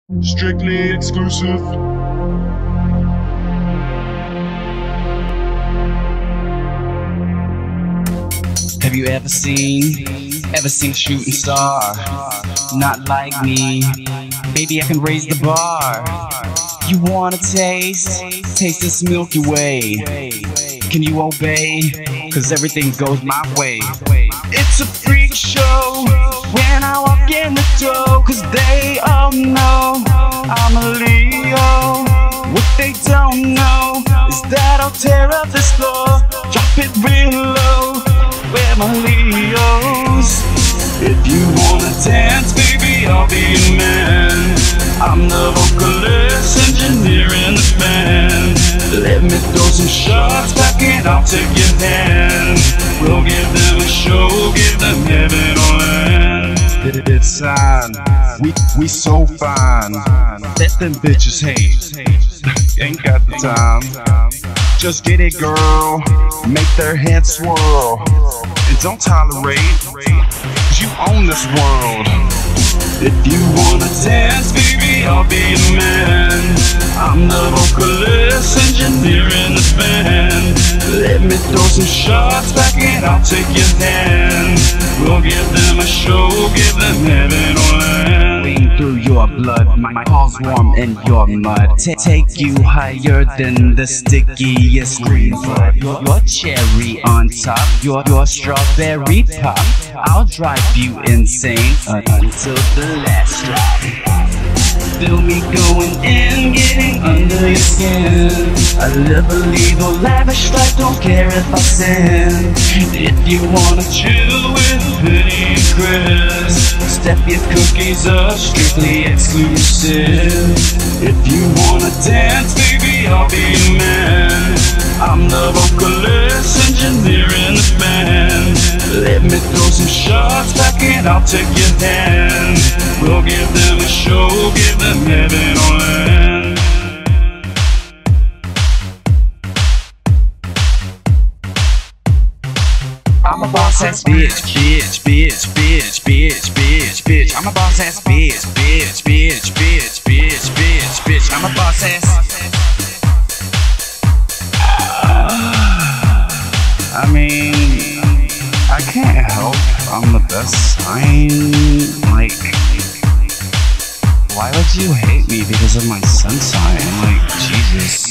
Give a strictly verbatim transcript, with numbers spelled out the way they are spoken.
Strictly exclusive. Have you ever seen, ever seen a shooting star? Not like me, maybe I can raise the bar. You wanna taste, taste this Milky Way. Can you obey? Cause everything goes my way. It's a freak show when I walk in the door, cause they all know I'm a Leo. What they don't know is that I'll tear up this floor, drop it real low. Where my Leos? If you wanna dance, baby, I'll be your man. I'm the vocalist, engineer in the band. Let me throw some shots back and I'll take your hand. We'll give them a show, give them heaven on land. It's on, we, we so fine. Let them bitches hate, ain't got the time. Just get it, girl, make their heads swirl. And don't tolerate, cause you own this world. If you wanna dance, baby, I'll be the man. I'm the vocalist, engineer in the band. Let me throw some shots back and I'll take your hand. We'll give them a show, give them heaven on land. Lean through your blood, my paws warm in your mud. Ta take you higher than the stickiest green bud. Your, your cherry on top, your, your strawberry pop. I'll drive you insane uh, until the last drop. Feel me going in, getting under your skin. I live a legal, lavish life, don't care if I sin. If you wanna chill with Penny and Chris, step your cookies up, strictly exclusive. If you wanna dance, baby, I'll be your man. I'm the vocalist, engineer in the band. Let me throw some shots back and I'll take your hand. We'll give them a show, give them heaven on land. I'm a boss ass bitch, bitch, bitch, bitch, bitch, bitch, bitch. I'm a boss ass bitch, bitch, bitch, bitch, bitch, bitch, bitch. I'm a boss ass. I mean, I can't help, I'm the best sign. Like, why would you hate me because of my sun sign? Like, Jesus.